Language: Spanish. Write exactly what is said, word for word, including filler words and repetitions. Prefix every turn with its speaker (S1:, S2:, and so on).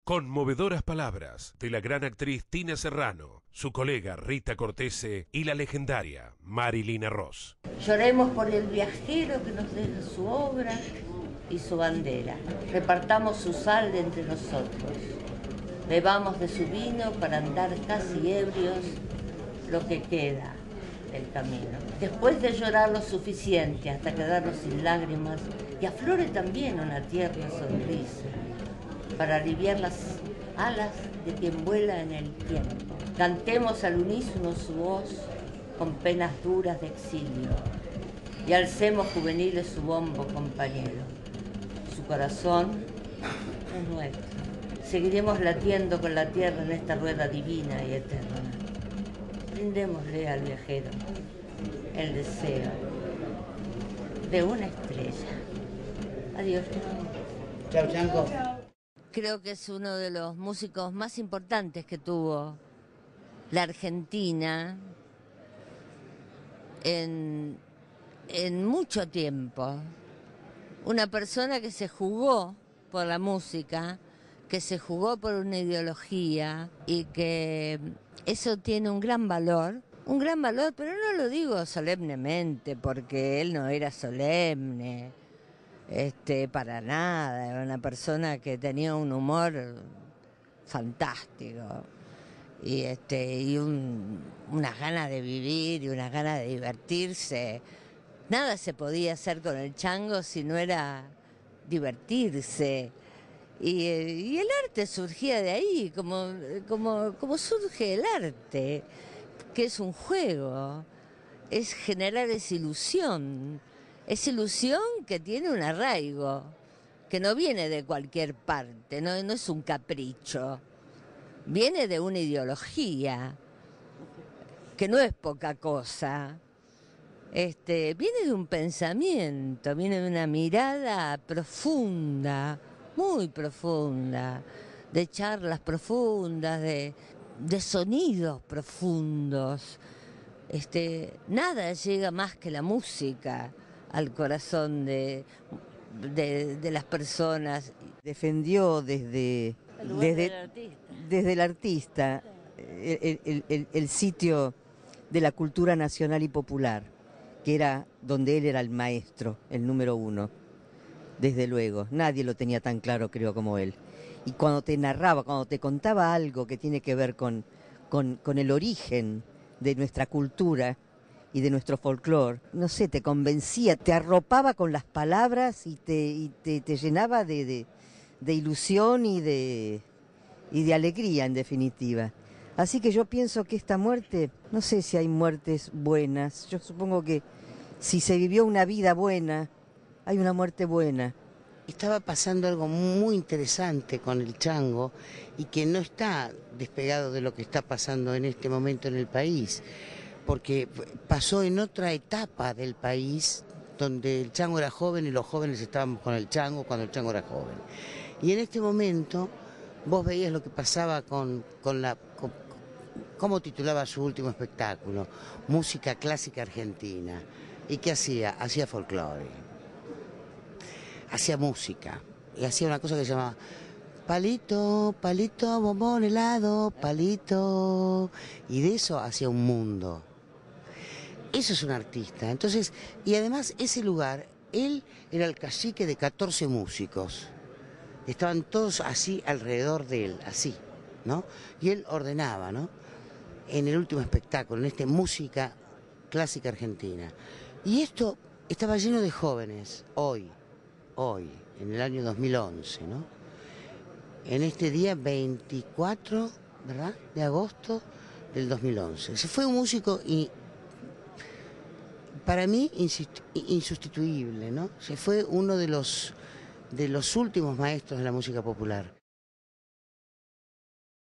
S1: Conmovedoras palabras de la gran actriz Tina Serrano, su colega Rita Cortese y la legendaria Marilina Ross.
S2: Lloremos por el viajero que nos deja su obra y su bandera. Repartamos su sal entre nosotros. Bebamos de su vino para andar casi ebrios lo que queda del camino. Después de llorar lo suficiente hasta quedarnos sin lágrimas y aflore también una tierna sonrisa para aliviar las alas de quien vuela en el tiempo. Cantemos al unísono su voz con penas duras de exilio y alcemos juveniles su bombo compañero. Su corazón es nuestro. Seguiremos latiendo con la tierra en esta rueda divina y eterna. Brindémosle al viajero el deseo de una estrella. Adiós.
S3: Chao, Chango.
S2: Creo que es uno de los músicos más importantes que tuvo la Argentina en, en mucho tiempo. Una persona que se jugó por la música, que se jugó por una ideología y que eso tiene un gran valor, un gran valor, pero no lo digo solemnemente porque él no era solemne. Este, para nada, era una persona que tenía un humor fantástico y, este, y un, unas ganas de vivir y unas ganas de divertirse. Nada se podía hacer con el Chango si no era divertirse. Y, y el arte surgía de ahí, como, como, como surge el arte, que es un juego, es generar esa ilusión. Es ilusión que tiene un arraigo, que no viene de cualquier parte, no, no es un capricho, viene de una ideología, que no es poca cosa, este, viene de un pensamiento, viene de una mirada profunda, muy profunda, de charlas profundas, de, de sonidos profundos. Este, nada llega más que la música al corazón de, de, de las personas.
S3: Defendió desde,
S2: El
S3: desde,
S2: artista.
S3: desde el artista el, el, el, el sitio de la cultura nacional y popular, que era donde él era el maestro, el número uno. Desde luego, nadie lo tenía tan claro, creo, como él. Y cuando te narraba, cuando te contaba algo que tiene que ver con, con, con el origen de nuestra cultura y de nuestro folclore, no sé, te convencía, te arropaba con las palabras y te, y te, te llenaba de, de, de ilusión y de, y de alegría, en definitiva. Así que yo pienso que esta muerte, no sé si hay muertes buenas, yo supongo que si se vivió una vida buena, hay una muerte buena.
S4: Estaba pasando algo muy interesante con el Chango y que no está despegado de lo que está pasando en este momento en el país, porque pasó en otra etapa del país donde el Chango era joven y los jóvenes estábamos con el Chango cuando el Chango era joven. Y en este momento vos veías lo que pasaba con, con la... Con, ¿cómo titulaba su último espectáculo? Música clásica argentina. ¿Y qué hacía? Hacía folclore. Hacía música. Y hacía una cosa que se llamaba palito, palito, bombón helado, palito. Y de eso hacía un mundo. Eso es un artista. Entonces, y además ese lugar, él era el cacique de catorce músicos. Estaban todos así alrededor de él, así, ¿no? Y él ordenaba, ¿no? En el último espectáculo, en este música clásica argentina. Y esto estaba lleno de jóvenes, hoy, hoy, en el año dos mil once, ¿no? En este día veinticuatro, ¿verdad?, de agosto del dos mil once. Se fue un músico y para mí insustituible, ¿no? Se fue uno de los, de los últimos maestros de la música popular.